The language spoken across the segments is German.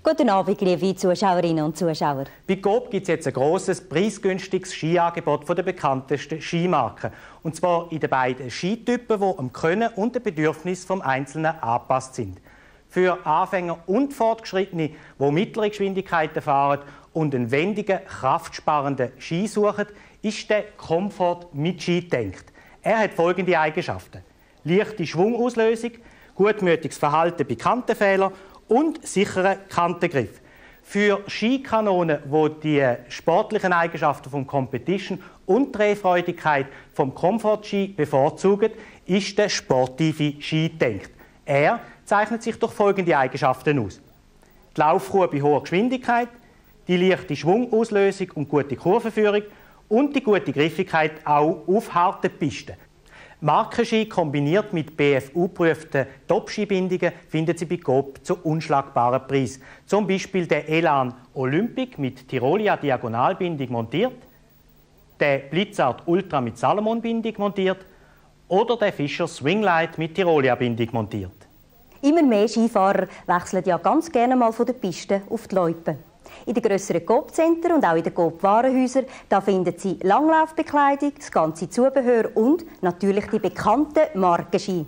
Guten Abend, liebe Zuschauerinnen und Zuschauer. Bei Coop gibt es jetzt ein grosses, preisgünstiges Skiangebot von der bekanntesten Skimarken. Und zwar in den beiden Skitypen, die am Können und den Bedürfnissen des Einzelnen angepasst sind. Für Anfänger und Fortgeschrittene, die mittlere Geschwindigkeiten fahren und einen wendigen, kraftsparenden Ski suchen, ist der Comfort mit Ski gedacht. Er hat folgende Eigenschaften: leichte Schwungauslösung, gutmütiges Verhalten bei Kantenfehlern und sicheren Kantengriff. Für Skikanonen, die die sportlichen Eigenschaften vom Competition und die Drehfreudigkeit vom Comfort-Ski bevorzugen, ist der sportive Ski gedacht. Er zeichnet sich durch folgende Eigenschaften aus: die Laufruhe bei hoher Geschwindigkeit, die leichte Schwungauslösung und gute Kurvenführung und die gute Griffigkeit auch auf harten Pisten. Markenski kombiniert mit BFU-geprüften Top-Skibindungen finden Sie bei Coop zu unschlagbaren Preisen. Zum Beispiel der Elan Olympic mit Tyrolia Diagonalbindung montiert, der Blizzard Ultra mit Salomon-Bindung montiert oder der Fischer Swinglight mit Tyrolia-Bindung montiert. Immer mehr Skifahrer wechseln ja ganz gerne mal von der Piste auf die Loipe. In den grösseren Coop-Zentren und auch in den Coop-Warenhäusern finden Sie Langlaufbekleidung, das ganze Zubehör und natürlich die bekannten Markenski.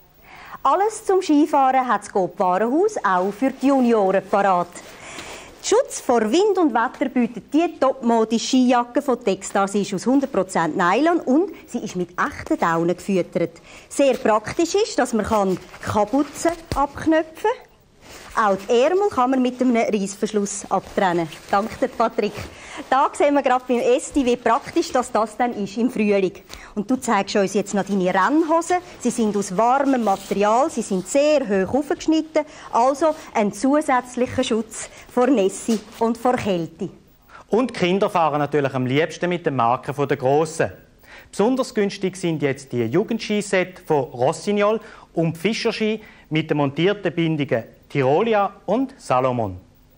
Alles zum Skifahren hat das Coop-Warenhaus auch für die Junioren parat. Schutz vor Wind und Wetter bietet die topmodische Skijacke von Textar. Sie ist aus 100% Nylon und sie ist mit echten Daunen gefüttert. Sehr praktisch ist, dass man Kapuzen abknöpfen kann. Auch die Ärmel kann man mit einem Reissverschluss abtrennen. Danke, Patrick. Da sehen wir gerade beim Esti, wie praktisch das dann ist im Frühling. Und du zeigst uns jetzt noch deine Rennhosen. Sie sind aus warmem Material, sie sind sehr hoch aufgeschnitten. Also ein zusätzlicher Schutz vor Nässe und vor Kälte. Und die Kinder fahren natürlich am liebsten mit den Marken der Grossen. Besonders günstig sind jetzt die Jugendskiset von Rossignol und die Fischerski mit den montierten Bindungen Tyrolia und Salomon.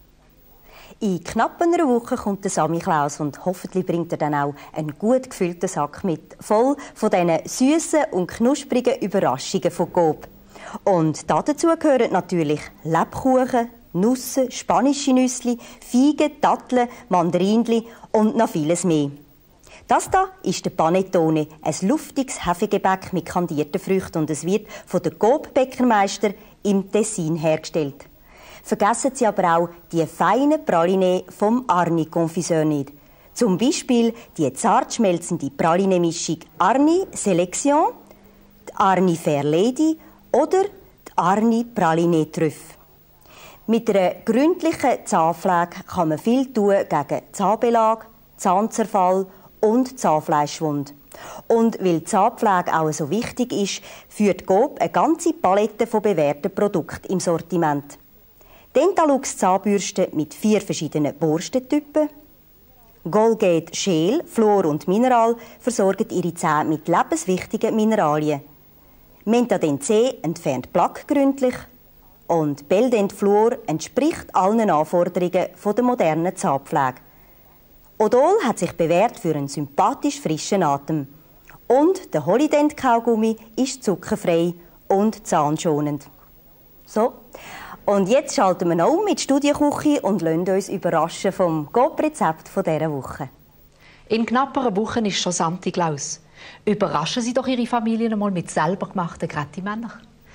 In knapp einer Woche kommt der Sammy Klaus und hoffentlich bringt er dann auch einen gut gefüllten Sack mit, voll von diesen süßen und knusprigen Überraschungen von Coop. Und dazu gehören natürlich Lebkuchen, Nüsse, spanische Nüssli, Feigen, Datteln, Mandarinli und noch vieles mehr. Das hier ist der Panettone, ein luftiges Hefegebäck mit kandierten Früchten, und es wird von den Coop-Bäckermeister im Tessin hergestellt. Vergessen Sie aber auch die feinen Praline vom Arni Confiseur nicht. Zum Beispiel die zart schmelzende Praline-Mischung Arni Selection, die Arni Fair Lady oder die Arni Praline Trüff. Mit einer gründlichen Zahnpflege kann man viel tun gegen Zahnbelag, Zahnzerfall und Zahnfleischwund. Und weil die Zahnpflege auch so wichtig ist, führt Coop eine ganze Palette von bewährten Produkten im Sortiment. Dentalux Zahnbürste mit 4 verschiedenen Borstentypen. Colgate Schäl, Fluor und Mineral versorgen Ihre Zähne mit lebenswichtigen Mineralien. Mentadent C entfernt Plaque gründlich. Und Beldent Fluor entspricht allen Anforderungen der modernen Zahnpflege. Odol hat sich bewährt für einen sympathisch frischen Atem. Und der Holident Kaugummi ist zuckerfrei und zahnschonend. So, und jetzt schalten wir noch mit Studienküche und lassen uns überraschen vom Coop-Rezept dieser Woche. In knapp einer Woche ist schon Santi Klaus. Überraschen Sie doch Ihre Familie einmal mit selber gemachten Grätti-Männern.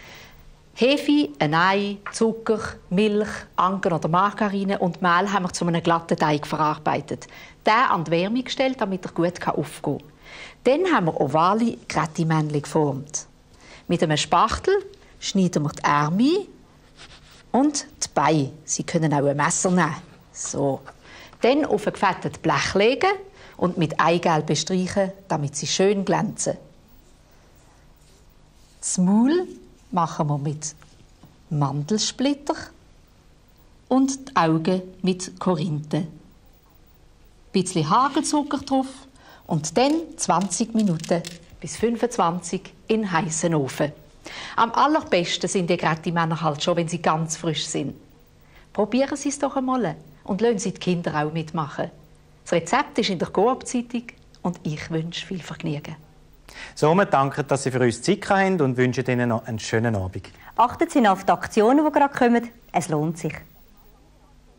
Hefe, ein Ei, Zucker, Milch, Anken oder Margarine und Mehl haben wir zu einem glatten Teig verarbeitet. Den an die Wärme gestellt, damit er gut aufgehen kann. Dann haben wir ovale Grätti-Männchen geformt. Mit einem Spachtel schneiden wir die Ärmel und die Beine. Sie können auch ein Messer nehmen. So. Dann auf ein gefettetes Blech legen und mit Eigelb bestreichen, damit sie schön glänzen. Das Maul machen wir mit Mandelsplitter und die Augen mit Korinthe. Ein bisschen Hagelzucker drauf und dann 20 Minuten bis 25 in heißen Ofen. Am allerbesten sind die Grätti-Männer halt schon, wenn sie ganz frisch sind. Probieren Sie es doch einmal und lassen Sie die Kinder auch mitmachen. Das Rezept ist in der Coop-Zeitung und ich wünsche viel Vergnügen. Somit danke, dass Sie für uns Zeit haben und wünschen Ihnen noch einen schönen Abend. Achten Sie auf die Aktionen, die gerade kommen. Es lohnt sich.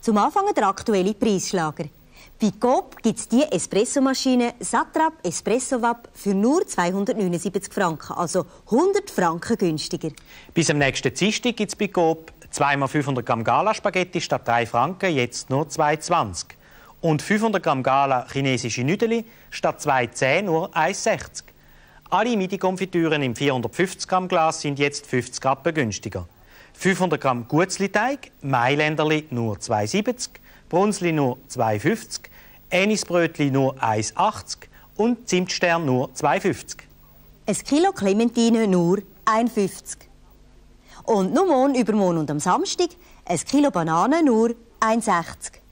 Zum Anfang der aktuelle Preisschlager. Bei Coop gibt es die Espressomaschine Satrap Espresso Vap für nur 279 Franken, also 100 Franken günstiger. Bis am nächsten Dienstag gibt es bei Coop 2x500 Gramm Gala-Spaghetti statt 3 Franken, jetzt nur 2,20. Und 500 Gramm Gala chinesische Nüdeli statt 2,10 nur 1,60. Alle Midi-Konfitüren im 450 Gramm Glas sind jetzt 50 Rappen günstiger. 500 Gramm Gutzli-Teig, Mailänderli nur 2,70, Brunsli nur 2,50, Anisbrötli nur 1,80 und Zimtstern nur 2,50. Ein Kilo Clementine nur 1,50. Und nur morgen, übermorgen und am Samstag ein Kilo Bananen nur 1,60.